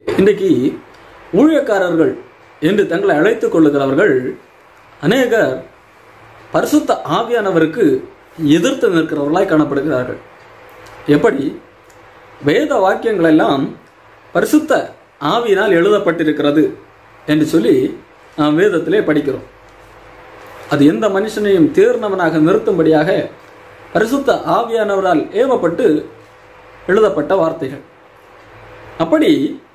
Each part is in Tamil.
இன்றைக்கு ஊழியக்காரர்கள் என்று தங்களை அழைத்துக் கொள்ளுகிறவர்கள் அநேகர் பரிசுத்த ஆவியானவருக்கு எதிர்த்து நிற்கிறவர்களாய் காணப்படுகிறார்கள். எப்படி? வேத வாக்கியங்கள் எல்லாம் பரிசுத்த ஆவியினால் எழுதப்பட்டிருக்கிறது என்று சொல்லி நாம் வேதத்திலே படிக்கிறோம். அது எந்த மனுஷனையும் தேர்ந்தவனாக நிறுத்தும்படியாக பரிசுத்த ஆவியானவரால் ஏவப்பட்டு எழுதப்பட்ட வார்த்தைகள். அப்படி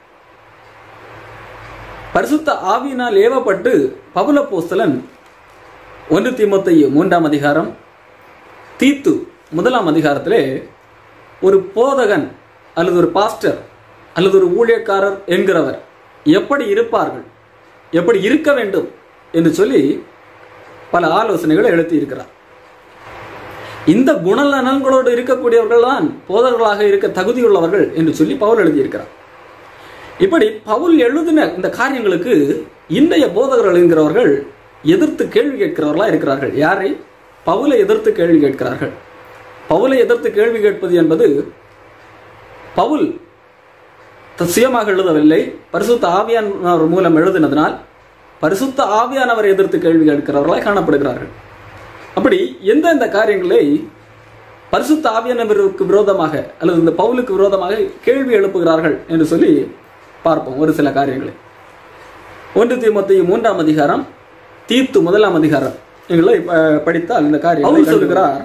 பரிசுத்த ஆவியினால் ஏவப்பட்டு பவுல் அப்போஸ்தலன் 1 தீமோத்தேயு 3ஆம் அதிகாரம், தீத்து 1ஆம் அதிகாரத்திலே ஒரு போதகன் அல்லது ஒரு பாஸ்டர் அல்லது ஒரு ஊழியக்காரர் என்கிறவர் எப்படி இருப்பார்கள், எப்படி இருக்க வேண்டும் என்று சொல்லி பல ஆலோசனைகளை எழுதியிருக்கிறார். இந்த குணநலன்களோடு இருக்கக்கூடியவர்கள் தான் போதகர்களாக இருக்க தகுதியுள்ளவர்கள் என்று சொல்லி பவுல் எழுதியிருக்கிறார். இப்படி பவுல் எழுதின இந்த காரியங்களுக்கு இன்றைய போதகர்கள் என்கிறவர்கள் எதிர்த்து கேள்வி கேட்கிறவர்களா இருக்கிறார்கள். யாரை? பவுலை எதிர்த்து கேள்வி கேட்கிறார்கள். பவுலை எதிர்த்து கேள்வி கேட்பது என்பது பவுல் சுயமாக எழுதவில்லை, பரிசுத்த ஆவியானவர் மூலம் எழுதினதனால் பரிசுத்த ஆவியானவரை எதிர்த்து கேள்வி கேட்கிறவர்களாய் காணப்படுகிறார்கள். அப்படி எந்தெந்த காரியங்களை பரிசுத்த ஆவியானவருக்கு விரோதமாக அல்லது இந்த பவுலுக்கு விரோதமாக கேள்வி எழுப்புகிறார்கள் என்று சொல்லி பார்ப்போம். ஒரு சில காரியங்களை 1 தீமோத்தேயு 3ஆம் அதிகாரம், தீத்து 1ஆம் அதிகாரம் எங்களை படித்தால் இந்த காரியம் சொல்லுகிறார்.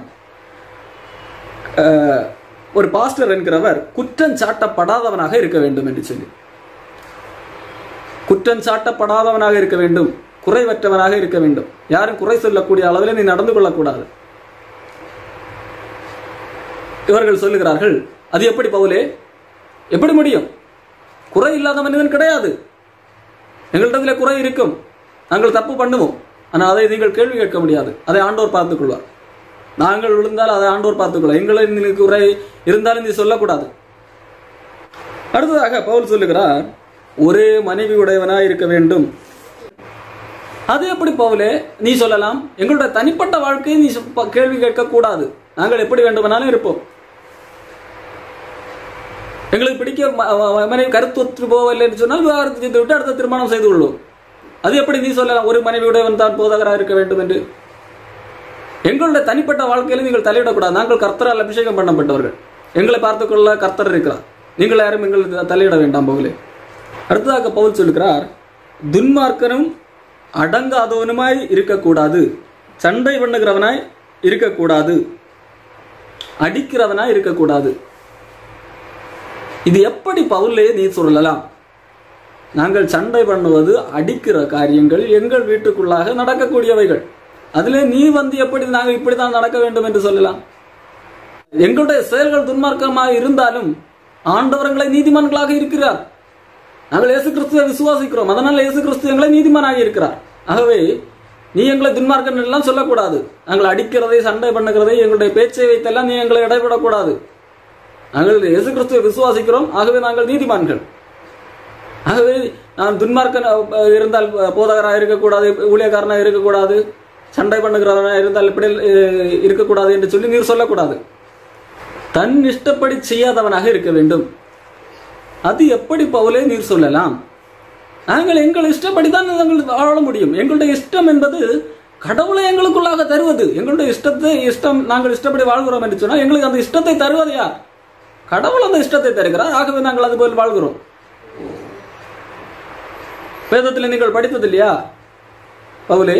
ஒரு பாஸ்டர் என்கிறவர் குற்றம் சாட்டப்படாதவனாக இருக்க வேண்டும் என்று சொல்லி, குற்றம் சாட்டப்படாதவனாக இருக்க வேண்டும், குறைவற்றவனாக இருக்க வேண்டும். யாரும் குறை சொல்லக்கூடிய அளவில் நீ நடந்து கொள்ளக்கூடாது. இவர்கள் சொல்லுகிறார்கள், அது எப்படி பவுலே, எப்படி முடியும்? குறை இல்லாத மனிதன் கிடையாது. எங்களிடத்தில் குறை இருக்கும், நாங்கள் தப்பு பண்ணுவோம், ஆனால் அதை நீங்கள் கேள்வி கேட்க முடியாது. அதை ஆண்டவர் பார்த்துக் கொள்வார். நாங்கள் விழுந்தால் அதை ஆண்டவர் பார்த்துக்கொள்ள, எங்களை குறை இருந்தாலும் நீ சொல்லக்கூடாது. அடுத்ததாக பவுல் சொல்லுகிறார், ஒரே மனைவி உடையவனாய் இருக்க வேண்டும். அது எப்படி பவுலே நீ சொல்லலாம்? எங்களுடைய தனிப்பட்ட வாழ்க்கையை நீ கேள்வி கேட்கக்கூடாது. நாங்கள் எப்படி வேண்டுமானாலும் இருப்போம். எங்களுக்கு பிடிக்க மனைவி கருத்து ஒத்து போகவில்லை என்று சொன்னால் விவாகரத்து செய்து விட்டு அடுத்த திருமணம் செய்து கொள்வோம். அது எப்படி நீ சொல்லலாம் ஒரு மனைவியுடையவன் தான் போதகராக இருக்க வேண்டும் என்று? எங்களுடைய தனிப்பட்ட வாழ்க்கையில நீங்கள் தலையிடக்கூடாது. நாங்கள் கர்த்தரால் அபிஷேகம் பண்ணப்பட்டவர்கள், எங்களை பார்த்துக்கொள்ள கர்த்தர் இருக்கிறார். நீங்கள் யாரும் எங்களுக்கு தலையிட வேண்டாம் பவுலே. அடுத்ததாக பவுல் சொல்லுகிறார், துன்மார்க்கனும் அடங்காதவனுமாய் இருக்கக்கூடாது, சண்டை பண்ணுகிறவனாய் இருக்கக்கூடாது, அடிக்கிறவனாய் இருக்கக்கூடாது. இது எப்படி பவுலே நீ சொல்லலாம்? நாங்கள் சண்டை பண்ணுவது, அடிக்கிற காரியங்கள் எங்கள் வீட்டுக்குள்ளாக நடக்கக்கூடியவைகள். அதிலே நீ வந்து எப்படி நாங்கள் இப்படித்தான் நடக்க வேண்டும் என்று சொல்லலாம்? எங்களுடைய செயல்கள் துன்மார்க்கமாக இருந்தாலும் ஆண்டவர்களை நீதிமான்களாக இருக்கிறார். நாங்கள் இயேசு கிறிஸ்துவை விசுவாசிக்கிறோம், அதனால இயேசு கிறிஸ்து எங்களை நீதிமானாக இருக்கிறார். ஆகவே நீ எங்களை துன்மார்க்கன் எல்லாம் சொல்லக்கூடாது. நாங்கள் அடிக்கிறதை, சண்டை பண்ணுகிறதை, எங்களுடைய பேச்சை வைத்தெல்லாம் நீ எங்களை இடைவிடக்கூடாது. நாங்கள் இயேசு கிறிஸ்துவை விசுவாசிக்கிறோம், ஆகவே நாங்கள் நீதிமான்கள். ஆகவே நான் துன்மார்க்கன் இருந்தால் போதகராக இருக்கக்கூடாது, ஊழியக்காரனாக இருக்கக்கூடாது, சண்டை பண்ணுகிறவனாக இருந்தால் இப்படி இருக்கக்கூடாது என்று சொல்லி நீர் சொல்லக்கூடாது. தன் இஷ்டப்படி செய்யாதவனாக இருக்க வேண்டும். அது எப்படி பவுலே நீர் சொல்லலாம்? நாங்கள் எங்கள் இஷ்டப்படிதான் நாங்கள் வாழ முடியும். எங்களுடைய இஷ்டம் என்பது கடவுளை எங்களுக்குள்ளாக தருவது. எங்களுடைய இஷ்டம் நாங்கள் இஷ்டப்படி வாழ்கிறோம் என்று சொன்னால் எங்களுக்கு அந்த இஷ்டத்தை தருவது யார்? கடவுள் அந்த இஷ்டத்தை தருகிறார். ஆகவே நாங்கள் அது போல் வாழ்கிறோம். வேதத்தில் நீங்கள் படித்தது இல்லையா பவுலே?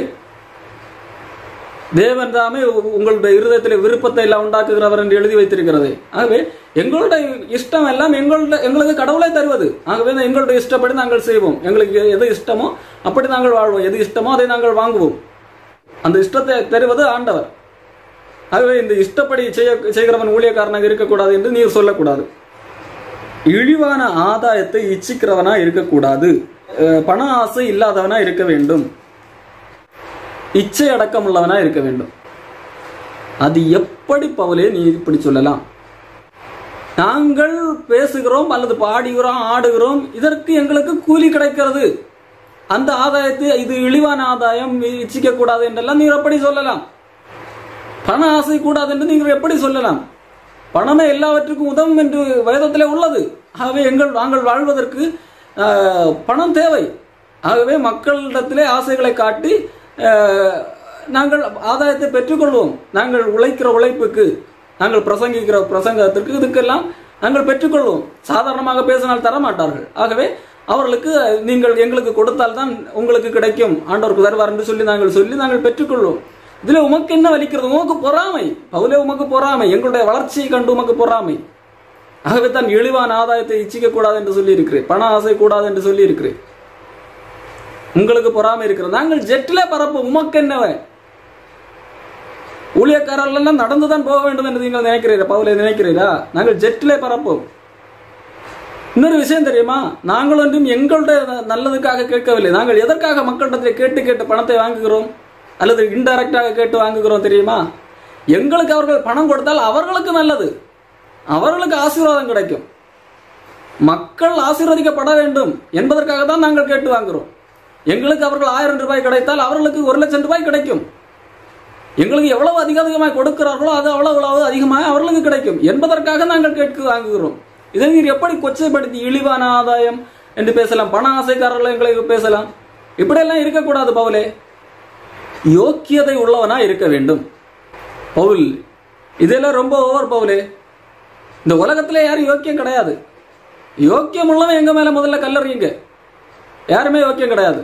தேவன் தாமே உங்களுடைய இருதயத்தில் விருப்பத்தை எல்லாம் உண்டாக்குகிறவர் என்று எழுதி வைத்திருக்கிறது. ஆகவே எங்களுடைய இஷ்டம் எல்லாம் எங்களுக்கு கடவுளை தருவது. ஆகவே எங்களுடைய இஷ்டப்படி நாங்கள் செய்வோம். எங்களுக்கு எது இஷ்டமோ அப்படி நாங்கள் வாழ்வோம். எது இஷ்டமோ அதை நாங்கள் வாங்குவோம். அந்த இஷ்டத்தை தருவது ஆண்டவர். ஆகவே இந்த இஷ்டப்படி செய்கிறவன் ஊழியக்காரனாக இருக்கக்கூடாது என்று நீர் சொல்லக்கூடாது. இழிவான ஆதாயத்தை இச்சிக்கிறவனா இருக்கக்கூடாது. பண ஆசை இல்லாதவனா இருக்க வேண்டும். இச்சை அடக்கம் உள்ளவனா இருக்க வேண்டும். அது எப்படி பவுலே நீ இப்படி சொல்லலாம்? நாங்கள் பேசுகிறோம் அல்லது பாடுகிறோம், ஆடுகிறோம், இதற்கு எங்களுக்கு கூலி கிடைக்கிறது. அந்த ஆதாயத்தை இது இழிவான ஆதாயம், இச்சிக்க கூடாது என்றெல்லாம் நீர் எப்படி சொல்லலாம்? பண ஆசை கூடாது என்று நீங்கள் எப்படி சொல்லலாம்? பணமே எல்லாவற்றுக்கும் உதவும் என்று வேதத்திலே உள்ளது. ஆகவே நாங்கள் வாழ்வதற்கு பணம் தேவை. ஆகவே மக்களிடத்திலே ஆசைகளை காட்டி நாங்கள் ஆதாயத்தை பெற்றுக்கொள்வோம். நாங்கள் உழைக்கிற உழைப்புக்கு, நாங்கள் பிரசங்கிக்கிற பிரசங்கத்திற்கு, இதுக்கெல்லாம் நாங்கள் பெற்றுக்கொள்வோம். சாதாரணமாக பேசினால் தர மாட்டார்கள். ஆகவே அவர்களுக்கு நீங்கள் எங்களுக்கு கொடுத்தால் தான் உங்களுக்கு கிடைக்கும், ஆண்டவருக்கு தருவார் என்று சொல்லி நாங்கள் பெற்றுக்கொள்வோம். இதுல உமக்கு என்ன வலிக்கிறது? உமக்கு பொறாமை. பவுலே, உமக்கு பொறாமை, எங்களுடைய வளர்ச்சியை கண்டு உமக்கு பொறாமை. ஆகவே தான் இழிவான ஆதாயத்தை இச்சிக்க கூடாது என்று சொல்லி இருக்கிறேன், பண ஆசை கூடாது என்று சொல்லி இருக்கிறேன். உங்களுக்கு பொறாமை இருக்கிறது. நாங்கள் ஜெட்டிலே பரப்போம், உமக்கு என்னவ? ஊழியக்காரர்கள் எல்லாம் நடந்துதான் போக வேண்டும் என்று நீங்கள் நினைக்கிறீரா? பவுலே, நினைக்கிறீரா? நாங்கள் ஜெட்டிலே பரப்போம். இன்னொரு விஷயம் தெரியுமா? நாங்கள் ஒன்றும் எங்களுடைய நல்லதுக்காக கேட்கவில்லை. நாங்கள் எதற்காக மக்களிடத்தில் கேட்டு பணத்தை வாங்குகிறோம் அல்லது இன்டைரக்டாக கேட்டு வாங்குகிறோம் தெரியுமா? எங்களுக்கு அவர்கள் பணம் கொடுத்தால் அவர்களுக்கு நல்லது, அவர்களுக்கு ஆசீர்வாதம் கிடைக்கும், மக்கள் ஆசீர்வதிக்கப்பட வேண்டும் என்பதற்காக தான் நாங்கள் கேட்டு வாங்குகிறோம். எங்களுக்கு அவர்கள் 1000 ரூபாய் கிடைத்தால் அவர்களுக்கு 1,00,000 ரூபாய் கிடைக்கும். எங்களுக்கு எவ்வளவு அதிகமாக கொடுக்கிறார்களோ அது அவ்வளவு அதிகமாக அவர்களுக்கு கிடைக்கும் என்பதற்காக நாங்கள் கேட்டு வாங்குகிறோம். இதை நீர் எப்படி கொச்சைப்படுத்தி இழிவான ஆதாயம் என்று பேசலாம், பண ஆசைக்காரர்கள் எங்களை பேசலாம்? இப்படியெல்லாம் இருக்கக்கூடாது பவுலே. யோக்கியதை உள்ளவனா இருக்க வேண்டும். பவுல், இதெல்லாம் ரொம்ப ஓவர் பவுலே. இந்த உலகத்திலே யாரும் யோக்கியம் கிடையாது. யோக்கியம் உள்ளவன் எங்க மேல முதல்ல கல்லறியுங்க. யாருமே யோக்கியம் கிடையாது.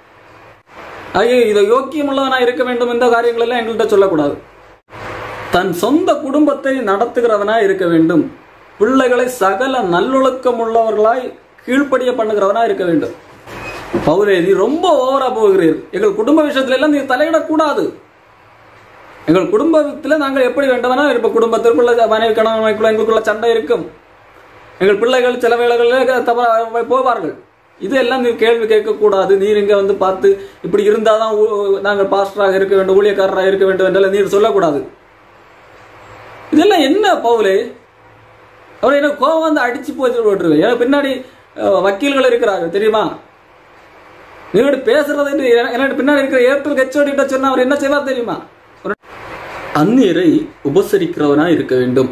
ஐயோ, இதை யோக்கியம் உள்ளவனா இருக்க வேண்டும், இந்த காரியங்கள் எல்லாம் எங்கள்கிட்ட சொல்லக்கூடாது. தன் சொந்த குடும்பத்தை நடத்துகிறவனா இருக்க வேண்டும். பிள்ளைகளை சகல நல்லொழுக்கம் உள்ளவர்களாய் கீழ்ப்படிய பண்ணுகிறவனா இருக்க வேண்டும். பவுலே, நீ ரொம்ப ஓவரா போகிறீர். எங்கள் குடும்ப விஷயத்துல எல்லாம் நீ தலையிடக்கூடாது. எங்கள் குடும்பத்தில் நாங்கள் எப்படி வேண்டும்னா இப்ப குடும்பத்திற்குள்ள மனைவி கணவனுக்குள்ள எங்களுக்குள்ள சண்டை இருக்கும். எங்கள் பிள்ளைகள் சில வேளைகளில் தவறாக போவார்கள். இதெல்லாம் நீ கேள்வி கேட்கக்கூடாது. நீர் இங்க வந்து பார்த்து இப்படி இருந்தாதான் நாங்கள் பாஸ்டராக இருக்க வேண்டும், ஊழியக்காரராக இருக்க வேண்டும் என்றெல்லாம் நீர் சொல்லக்கூடாது. இதெல்லாம் என்ன பவுலே? அவர் என்ன கோவம் வந்து அடிச்சு போச்சு விட்டுருவேன். ஏன்னா பின்னாடி வக்கீல்கள் இருக்கிறார்கள் தெரியுமா? நீங்க பேசுறது என்ன பின்னாடி இருக்கிற ஏப்ரல் கச்சோடிட்ட சொன்னா அவர் என்ன செய்வார் தெரியுமா? அந்நியரை உபசரிக்கிறவனா இருக்க வேண்டும்.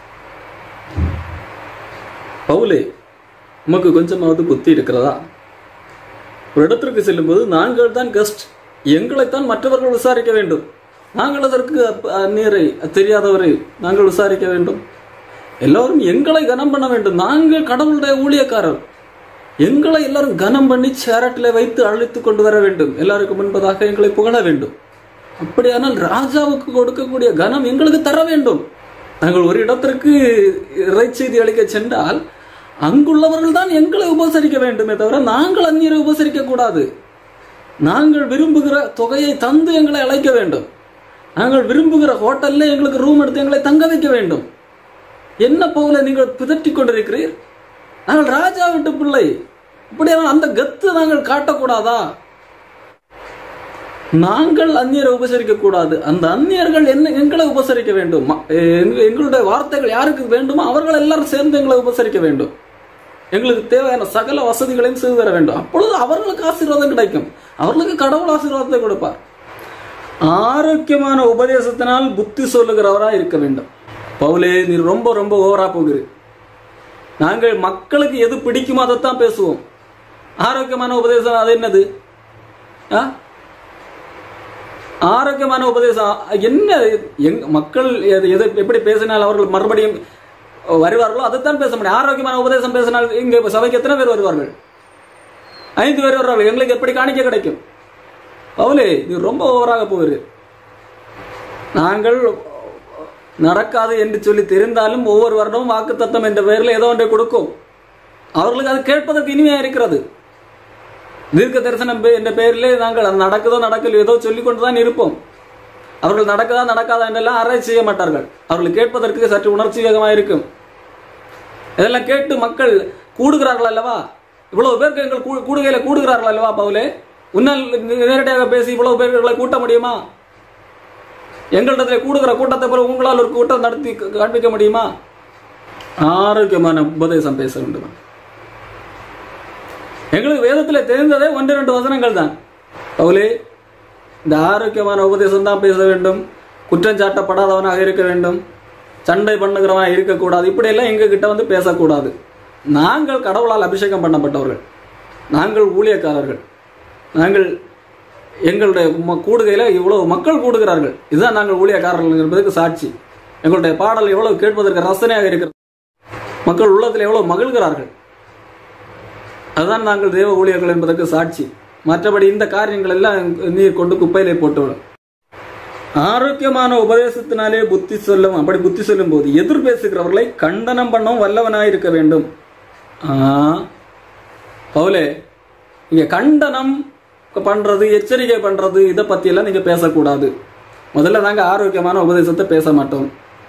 பவுலே, உமக்கு கொஞ்சமாவது புத்தி இருக்கிறதா? ஒரு இடத்திற்கு செல்லும் போது நாங்கள் தான் கெஸ்ட், எங்களைத்தான் மற்றவர்கள் விசாரிக்க வேண்டும். நாங்கள் அதற்கு அந்நியரை, தெரியாதவரை நாங்கள் விசாரிக்க வேண்டும். எல்லாரும் எங்களை கனம் பண்ண வேண்டும். நாங்கள் கடவுளுடைய ஊழியக்காரர். எங்களை எல்லாரும் கனம் பண்ணி சேரட்டில் வைத்து அழைத்து கொண்டு வர வேண்டும். எல்லாருக்கும் முன்பதாக எங்களை புகழ வேண்டும். அப்படியானால் ராஜாவுக்கு கொடுக்கக்கூடிய கனம் எங்களுக்கு தர வேண்டும். நாங்கள் ஒரு இடத்திற்கு இறைச்செய்தி அளிக்க சென்றால் அங்குள்ளவர்கள் தான் எங்களை உபசரிக்க வேண்டுமே தவிர நாங்கள் அந்நியரை உபசரிக்க கூடாது. நாங்கள் விரும்புகிற தொகையை தந்து எங்களை அழைக்க வேண்டும். நாங்கள் விரும்புகிற ஹோட்டல்ல எங்களுக்கு ரூம் எடுத்து எங்களை தங்க வைக்க வேண்டும். என்ன போல நீங்கள் பிதற்றிக் கொண்டிருக்கிறீர்? நாங்கள் ராஜா வீட்டு பிள்ளை. இப்படியான அந்த கத்து நாங்கள் காட்டக்கூடாதா? நாங்கள் அந்நியரை உபசரிக்க கூடாது. அந்த அந்நியர்கள் என்ன எங்களை உபசரிக்க வேண்டும். எங்களுடைய வார்த்தைகள் யாருக்கு வேண்டுமோ அவர்கள் எல்லாரும் சேர்ந்து எங்களை உபசரிக்க வேண்டும். எங்களுக்கு தேவையான சகல வசதிகளையும் செய்து தர வேண்டும். அப்பொழுது அவர்களுக்கு ஆசீர்வாதம் கிடைக்கும். அவர்களுக்கு கடவுள் ஆசீர்வாதத்தை கொடுப்பார். ஆரோக்கியமான உபதேசத்தினால் புத்தி சொல்லுகிறவரா இருக்க வேண்டும். பவுலே, நீ ரொம்ப ரொம்ப ஓவரா போகிறீர். நாங்கள் மக்களுக்கு எது பிடிக்குமோ அதைத்தான் பேசுவோம். ஆரோக்கியமான உபதேசம் அது என்னது? ஆரோக்கியமான உபதேசம் என்ன? மக்கள் எதை எப்படி பேசினால் அவர்கள் மறுபடியும் வருவார்களோ அதைத்தான் பேச முடியும். ஆரோக்கியமான உபதேசம் பேசினால் இங்க சபைக்கு எத்தனை பேர் வருவார்கள்? 5 பேர் வருவார்கள். எங்களுக்கு எப்படி காணிக்க கிடைக்கும்? பவுலே, நீ ரொம்ப ஓவராக போகிறீர். நாங்கள் நடக்காது என்று சொல்லி தெரிந்தாலும் ஒவ்வொரு வருடமும் வாக்குத்தத்தம் என்ற பெயரில் ஏதோ ஒன்றை கொடுக்கும். அவர்களுக்கு அது கேட்பதற்கு இனிமையா இருக்கிறது. தீர்க்க தரிசனம் என்ற பெயரிலே நாங்கள் அது நடக்குதோ நடக்கலையோ ஏதோ சொல்லிக் கொண்டுதான் இருப்போம். அவர்கள் நடக்குதா நடக்காதா என்றெல்லாம் ஆராய்ச்சி செய்ய மாட்டார்கள். அவர்கள் கேட்பதற்கு சற்று உணர்ச்சிகரமாக இருக்கும். இதெல்லாம் கேட்டு மக்கள் கூடுகிறார்கள் அல்லவா? இவ்வளவு பேருக்கு எங்கள் கூடுகையில கூடுகிறார்கள் அல்லவா? பவுலே, உன்னால் நேரடியாக பேசி இவ்வளவு பேர்களை கூட்ட முடியுமா? எங்களிடத்தில் கூடுகிற கூட்டத்தை பிறகு உங்களால் ஒரு கூட்டம் நடத்தி காண்பிக்க முடியுமா? ஆரோக்கியமான உபதேசம் பேச வேண்டும். எங்களுக்கு வேதத்தில் தெரிந்ததே 1-2 வசனங்கள் தான். பவுலே, இந்த ஆரோக்கியமான உபதேசம் தான் பேச வேண்டும். குற்றம் சாட்டப்படாதவனாக இருக்க வேண்டும். சண்டை பண்ணுகிறவனாக இருக்கக்கூடாது. இப்படியெல்லாம் எங்க கிட்ட வந்து பேசக்கூடாது. நாங்கள் கடவுளால் அபிஷேகம் பண்ணப்பட்டவர்கள். நாங்கள் ஊழியக்காரர்கள், நாங்கள் எங்களுடைய கூடுகையில் இவ்வளவு மக்கள் கூடுகிறார்கள், இதுதான் நாங்கள் ஊழியக்காரர்கள் என்பதற்கு சாட்சி. எங்களுடைய பாடல் எவ்வளவு கேட்பதற்கு ரசனையாக இருக்கிறது, மக்கள் உள்ளத்தில் எவ்வளவு மகிழ்கிறார்கள், அதுதான் நாங்கள் தேவ ஊழியர்கள் என்பதற்கு சாட்சி. மற்றபடி இந்த காரியங்கள் எல்லாம் நீர் கொண்டு குப்பையிலே போட்டுவிடும். ஆரோக்கியமான உபதேசத்தினாலே புத்தி சொல்லும். அப்படி புத்தி சொல்லும் போது எதிர் பேசுகிறவர்களை கண்டனம் பண்ணவும் வல்லவனாயிருக்க வேண்டும். பவுலே, இங்க கண்டனம் பண்றது, எச்சரிக்கை பண்றது, இதை பத்தி எல்லாம் நீங்க பேசக்கூடாது. முதல்ல நாங்க ஆரோக்கியமான உபதேசத்தை பேச மாட்டோம்.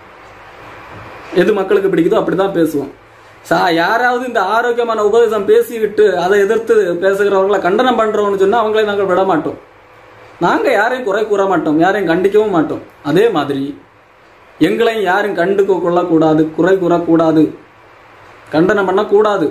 எது மக்களுக்கு பிடிக்குதோ அப்படிதான் பேசுவோம். யாராவது இந்த ஆரோக்கியமான உபதேசம் பேசிவிட்டு அதை எதிர்த்து பேசுகிறவர்களை கண்டனம் பண்றோம்னு சொன்னா அவங்களை நாங்கள் விட மாட்டோம். நாங்க யாரையும் குறை கூற மாட்டோம், யாரையும் கண்டிக்கவும் மாட்டோம். அதே மாதிரி எங்களையும் யாரும் கண்டுக்க கொள்ளக்கூடாது, குறை கூறக்கூடாது, கண்டனம் பண்ணக்கூடாது.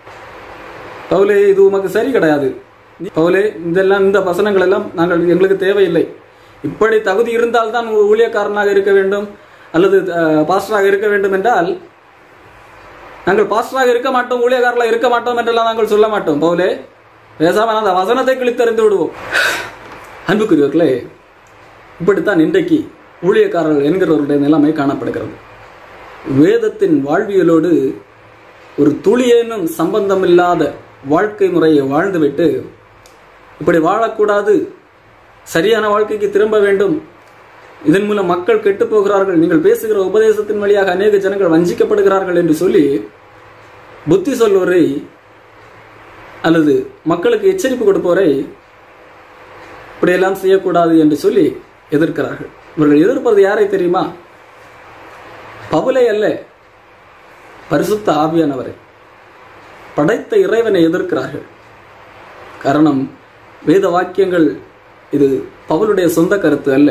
பவுலே, இது உமக்கு சரி கிடையாது. பவுலே, இதெல்லாம் இந்த வசனங்கள் எல்லாம் நாங்கள் எங்களுக்கு தேவையில்லை. இப்படி தகுதி இருந்தால்தான் ஊழியக்காரனாக இருக்க வேண்டும் அல்லது பாஸ்டராக இருக்க வேண்டும் என்றால் நாங்கள் பாஸ்டராக இருக்க மாட்டோம், ஊழியக்காரர்களாக இருக்க மாட்டோம் என்றெல்லாம் நாங்கள் சொல்ல மாட்டோம். பவுலே, பேசாம அந்த வசனத்தை கிழித்தறிந்து விடுவோம். அன்புக்குரியவர்களே, இப்படித்தான் இன்றைக்கு ஊழியக்காரர்கள் என்கிறவருடைய நிலைமை காணப்படுகிறது. வேதத்தின் வாழ்வியலோடு ஒரு துளியேனும் சம்பந்தமில்லாத வாழ்க்கை முறையை வாழ்ந்துவிட்டு இப்படி வாழக்கூடாது, சரியான வாழ்க்கைக்கு திரும்ப வேண்டும், இதன் மூலம் மக்கள் கெட்டு போகிறார்கள், நீங்கள் பேசுகிற உபதேசத்தின் வழியாக அநேக ஜனங்கள் வஞ்சிக்கப்படுகிறார்கள் என்று சொல்லி புத்தி சொல்வோரை அல்லது மக்களுக்கு எச்சரிப்பு கொடுப்போரை இப்படியெல்லாம் செய்யக்கூடாது என்று சொல்லி எதிர்க்கிறார்கள். இவர்கள் எதிர்ப்பது யாரை தெரியுமா? பவுலை அல்ல, பரிசுத்த ஆவியானவரை, படைத்த இறைவனை எதிர்க்கிறார்கள். காரணம், வேத வாக்கியங்கள் இது பவுலுடைய சொந்த கருத்து அல்ல,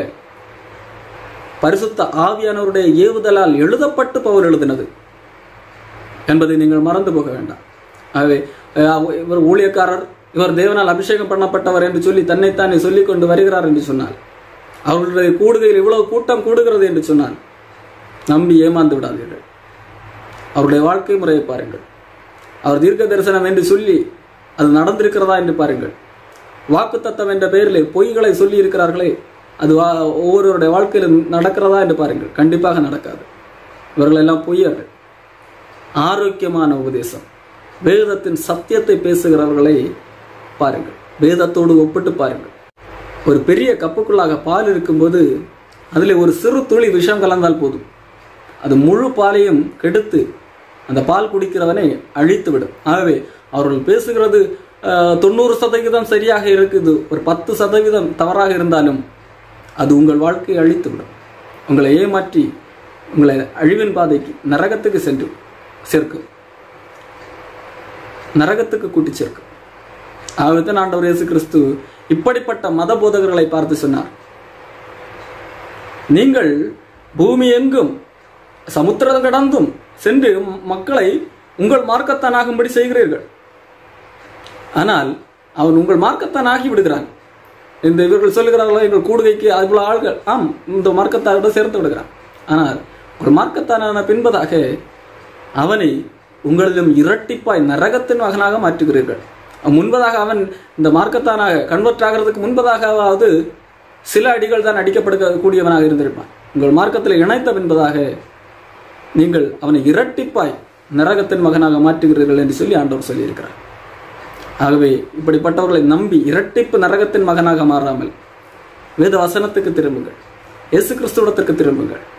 பரிசுத்த ஆவியானவருடைய ஏவுதலால் எழுதப்பட்டு பவுல் எழுதினது என்பதை நீங்கள் மறந்து போக வேண்டாம். ஆகவே இவர் ஊழியக்காரர், இவர் தேவனால் அபிஷேகம் பண்ணப்பட்டவர் என்று சொல்லி தன்னைத்தானே சொல்லிக் கொண்டு வருகிறார் என்று சொன்னால், அவர்களுடைய கூடுகையில் இவ்வளவு கூட்டம் கூடுகிறது என்று சொன்னால் நம்பி ஏமாந்து விடாதீர்கள். அவருடைய வாழ்க்கை முறையை பாருங்கள். அவர் தீர்க்க தரிசனம் என்று சொல்லி அது நடந்திருக்கிறதா என்று பாருங்கள். வாக்கு தத்தம் என்ற பெயரிலே பொய்களை சொல்லி இருக்கிறார்களே, அது ஒவ்வொருவருடைய வாழ்க்கையிலும் நடக்கிறதா என்று பாருங்கள். கண்டிப்பாக நடக்காது. இவர்கள் எல்லாம் பொய்யர்கள். ஆரோக்கியமான உபதேசம், வேதத்தின் சத்தியத்தை பேசுகிறவர்களை பாருங்கள், வேதத்தோடு ஒப்பிட்டு பாருங்கள். ஒரு பெரிய கப்புக்குள்ளாக பால் இருக்கும்போது அதில் ஒரு சிறு துளி விஷம் கலந்தால் போதும், அது முழு பாலையும் கெடுத்து அந்த பால் குடிக்கிறவனை அழித்து விடும். ஆகவே அவர்கள் பேசுகிறது 90% சரியாக இருக்குது, ஒரு 10% தவறாக இருந்தாலும் அது உங்கள் வாழ்க்கையை அழித்து விடும். உங்களை ஏமாற்றி உங்களை அழிவின் பாதைக்கு, நரகத்துக்கு சென்று சேர்க்கும், நரகத்துக்கு கூட்டி சேர்க்கும். ஆகவேதான் ஆண்டவர் இயேசு கிறிஸ்து இப்படிப்பட்ட மத போதகர்களை பார்த்து சொன்னார், நீங்கள் பூமி எங்கும் சமுத்திரம் கடந்தும் சென்று மக்களை உங்கள் மார்க்கத்தானாகும்படி செய்கிறீர்கள், ஆனால் அவன் உங்கள் மார்க்கத்தான் ஆகி விடுகிறான். இந்த இவர்கள் சொல்லுகிறார்களோ எங்கள் கூடுகைக்கு அவ்வளோ ஆள்கள், இந்த மார்க்கத்தாரோட சேர்த்து விடுகிறான். ஆனால் ஒரு மார்க்கத்தான பின்பதாக அவனை உங்களிடம் இரட்டிப்பாய் நரகத்தின் மகனாக மாற்றுகிறீர்கள். முன்பதாக அவன் இந்த மார்க்கத்தானாக கன்வெர்ட் ஆகிறதுக்கு முன்பதாகவாவது சில அடிகள் தான் அடிக்கப்படுகக்கூடியவனாக இருந்திருப்பான். உங்கள் மார்க்கத்தில் இணைத்த பின்பதாக நீங்கள் அவனை இரட்டிப்பாய் நரகத்தின் மகனாக மாற்றுகிறீர்கள் என்று சொல்லி ஆண்டவர் சொல்லியிருக்கிறார். ஆகவே இப்படிப்பட்டவர்களை நம்பி இரட்டிப்பு நரகத்தின் மகனாக மாறாமல் வேத வசனத்துக்கு திரும்புங்கள், இயேசு கிறிஸ்துவிடத்திற்கு திரும்புங்கள்.